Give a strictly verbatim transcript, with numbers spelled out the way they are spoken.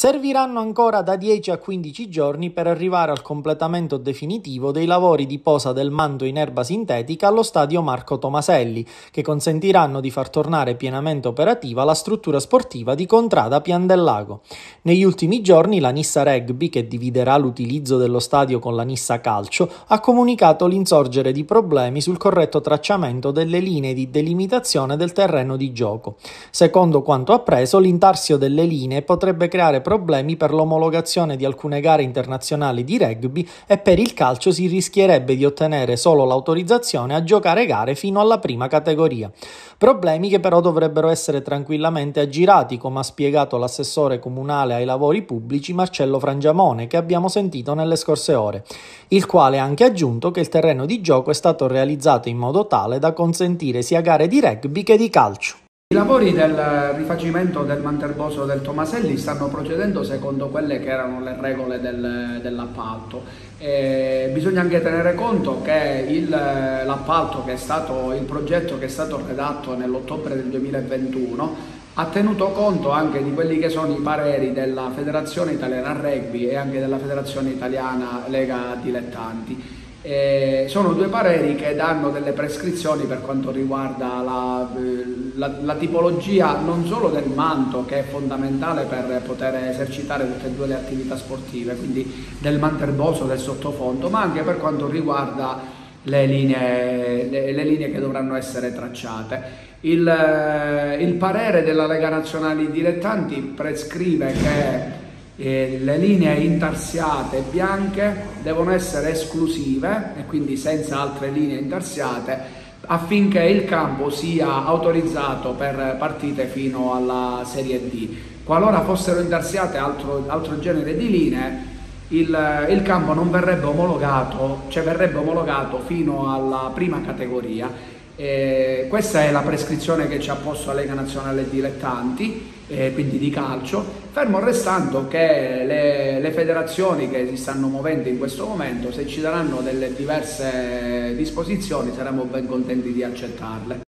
Serviranno ancora da dieci a quindici giorni per arrivare al completamento definitivo dei lavori di posa del manto in erba sintetica allo stadio Marco Tomaselli, che consentiranno di far tornare pienamente operativa la struttura sportiva di Contrada Pian del Lago. Negli ultimi giorni la Nissa Rugby, che dividerà l'utilizzo dello stadio con la Nissa Calcio, ha comunicato l'insorgere di problemi sul corretto tracciamento delle linee di delimitazione del terreno di gioco. Secondo quanto appreso, l'intarsio delle linee potrebbe creare problemi per l'omologazione di alcune gare internazionali di rugby e per il calcio si rischierebbe di ottenere solo l'autorizzazione a giocare gare fino alla prima categoria. Problemi che però dovrebbero essere tranquillamente aggirati, come ha spiegato l'assessore comunale ai lavori pubblici Marcello Frangiamone, che abbiamo sentito nelle scorse ore, il quale ha anche aggiunto che il terreno di gioco è stato realizzato in modo tale da consentire sia gare di rugby che di calcio. I lavori del rifacimento del manterboso del Tomaselli stanno procedendo secondo quelle che erano le regole del, dell'appalto. Eh, bisogna anche tenere conto che il, l'appalto, che è stato il progetto che è stato redatto nell'ottobre del duemilaventuno, ha tenuto conto anche di quelli che sono i pareri della Federazione Italiana Rugby e anche della Federazione Italiana Lega Dilettanti. Eh, sono due pareri che danno delle prescrizioni per quanto riguarda la, la, la tipologia non solo del manto, che è fondamentale per poter esercitare tutte e due le attività sportive, quindi del manterboso, del sottofondo, ma anche per quanto riguarda le linee, le, le linee che dovranno essere tracciate. Il, il parere della Lega Nazionale Dilettanti prescrive che E le linee intarsiate bianche devono essere esclusive e quindi senza altre linee intarsiate, affinché il campo sia autorizzato per partite fino alla Serie D. Qualora fossero intarsiate altro, altro genere di linee, il, il campo non verrebbe omologato, cioè verrebbe omologato fino alla prima categoria. Eh, questa è la prescrizione che ci ha posto la Lega Nazionale Dilettanti, eh, quindi di calcio, fermo restando che le, le federazioni che si stanno muovendo in questo momento, se ci daranno delle diverse disposizioni, saremo ben contenti di accettarle.